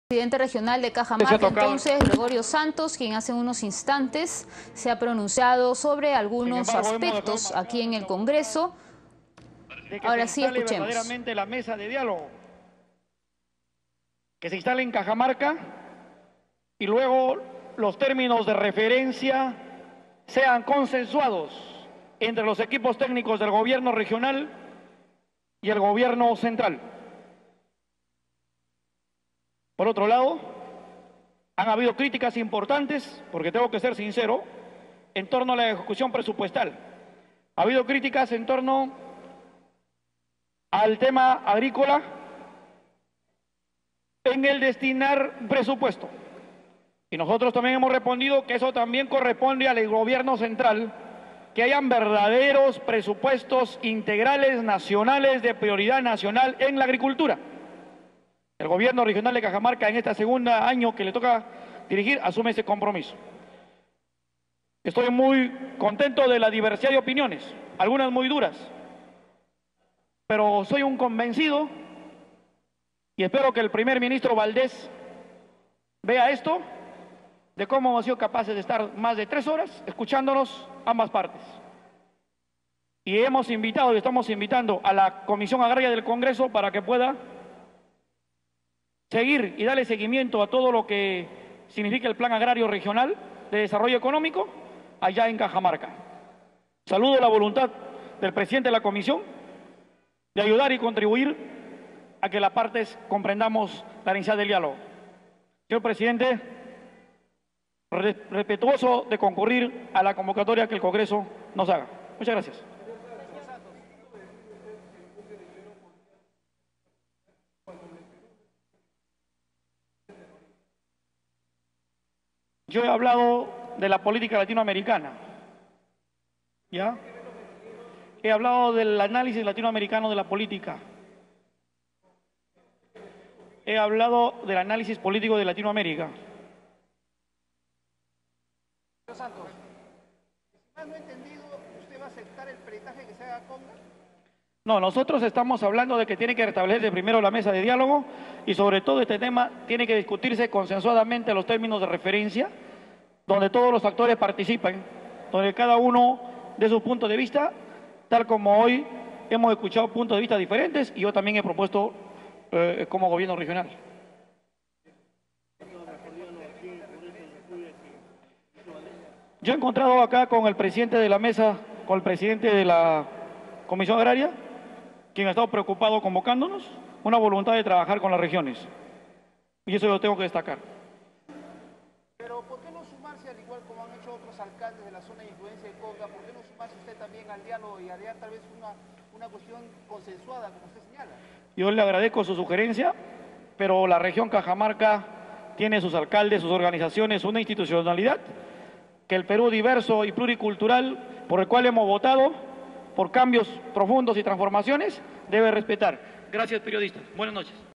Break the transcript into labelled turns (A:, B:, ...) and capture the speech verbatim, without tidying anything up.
A: Presidente regional de Cajamarca, entonces, Gregorio Santos, quien hace unos instantes se ha pronunciado sobre algunos embargo, aspectos aquí en el Congreso.
B: De que
A: Ahora
B: se
A: sí, escuchemos.
B: Verdaderamente la mesa de diálogo, que se instale en Cajamarca y luego los términos de referencia sean consensuados entre los equipos técnicos del gobierno regional y el gobierno central. Por otro lado, han habido críticas importantes, porque tengo que ser sincero, en torno a la ejecución presupuestal. Ha habido críticas en torno al tema agrícola en el destinar presupuesto. Y nosotros también hemos respondido que eso también corresponde al gobierno central, que hayan verdaderos presupuestos integrales nacionales de prioridad nacional en la agricultura. El gobierno regional de Cajamarca en este segundo año que le toca dirigir asume ese compromiso. Estoy muy contento de la diversidad de opiniones, algunas muy duras, pero soy un convencido y espero que el primer ministro Valdés vea esto, de cómo hemos sido capaces de estar más de tres horas escuchándonos ambas partes. Y hemos invitado y estamos invitando a la Comisión Agraria del Congreso para que pueda seguir y darle seguimiento a todo lo que significa el Plan Agrario Regional de Desarrollo Económico allá en Cajamarca. Saludo la voluntad del presidente de la Comisión de ayudar y contribuir a que las partes comprendamos la necesidad del diálogo. Señor presidente, respetuoso de concurrir a la convocatoria que el Congreso nos haga. Muchas gracias. Yo he hablado de la política latinoamericana, ¿ya? He hablado del análisis latinoamericano de la política. He hablado del análisis político de Latinoamérica.
C: Señor Santos, si mal no he entendido, ¿usted va a aceptar el peritaje que se haga Conga?
B: No, nosotros estamos hablando de que tiene que restablecerse primero la mesa de diálogo y sobre todo este tema tiene que discutirse consensuadamente los términos de referencia, donde todos los actores participen, donde cada uno dé su punto de vista, tal como hoy hemos escuchado puntos de vista diferentes y yo también he propuesto eh, como gobierno regional. Yo he encontrado acá con el presidente de la mesa, con el presidente de la Comisión Agraria, quien ha estado preocupado convocándonos, una voluntad de trabajar con las regiones. Y eso lo tengo que destacar.
C: Pero ¿por qué no sumarse, al igual como han hecho otros alcaldes de la zona de influencia de Conga, por qué no sumarse usted también al diálogo y haría tal vez una, una cuestión consensuada, como usted señala?
B: Yo le agradezco su sugerencia, pero la región Cajamarca tiene sus alcaldes, sus organizaciones, una institucionalidad que el Perú diverso y pluricultural, por el cual hemos votado, por cambios profundos y transformaciones, debe respetar. Gracias, periodistas. Buenas noches.